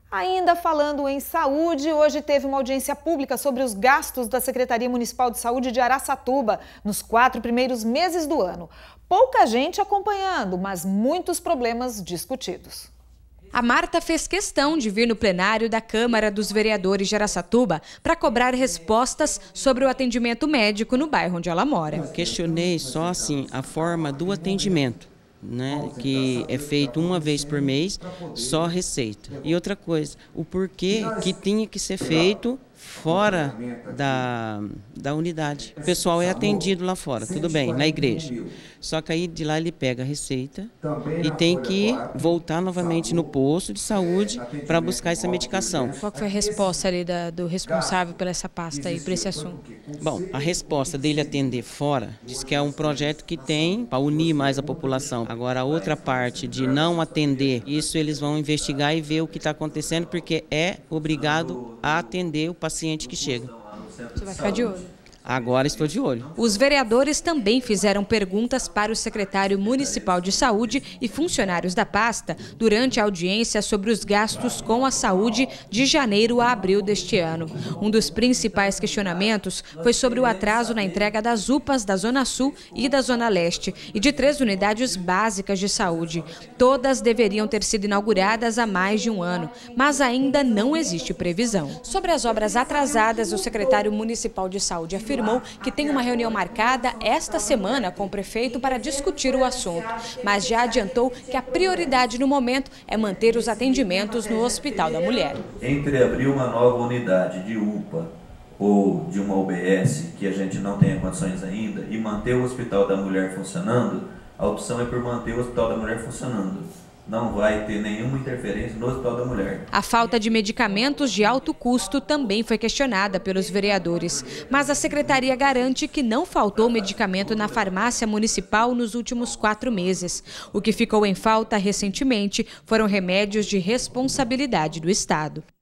Ainda falando em saúde, hoje teve uma audiência pública sobre os gastos da Secretaria Municipal de Saúde de Araçatuba nos 4 primeiros meses do ano. Pouca gente acompanhando, mas muitos problemas discutidos. A Marta fez questão de vir no plenário da Câmara dos Vereadores de Araçatuba para cobrar respostas sobre o atendimento médico no bairro onde ela mora. Eu questionei só assim a forma do atendimento, que é feito uma vez por mês, só receita. E outra coisa, o porquê que tinha que ser feito fora da unidade. O pessoal é atendido lá fora, tudo bem, na igreja. Só que aí de lá ele pega a receita e tem que voltar novamente no posto de saúde para buscar essa medicação. Qual foi a resposta ali do responsável por essa pasta e por esse assunto? Bom, a resposta dele atender fora, diz que é um projeto que tem para unir mais a população. Agora a outra parte de não atender, isso eles vão investigar e ver o que está acontecendo, porque é obrigado a atender o paciente que chega. Você vai ficar de olho? Agora estou de olho. Os vereadores também fizeram perguntas para o secretário municipal de saúde e funcionários da pasta durante a audiência sobre os gastos com a saúde de janeiro a abril deste ano. Um dos principais questionamentos foi sobre o atraso na entrega das UPAs da Zona Sul e da Zona Leste e de 3 unidades básicas de saúde. Todas deveriam ter sido inauguradas há mais de um ano, mas ainda não existe previsão. Sobre as obras atrasadas, o secretário municipal de saúde afirmou que tem uma reunião marcada esta semana com o prefeito para discutir o assunto, mas já adiantou que a prioridade no momento é manter os atendimentos no Hospital da Mulher. Entre abrir uma nova unidade de UPA ou de uma UBS, que a gente não tenha condições ainda, e manter o Hospital da Mulher funcionando, a opção é por manter o Hospital da Mulher funcionando. Não vai ter nenhuma interferência no Hospital da Mulher. A falta de medicamentos de alto custo também foi questionada pelos vereadores, mas a secretaria garante que não faltou medicamento na farmácia municipal nos últimos 4 meses. O que ficou em falta recentemente foram remédios de responsabilidade do Estado.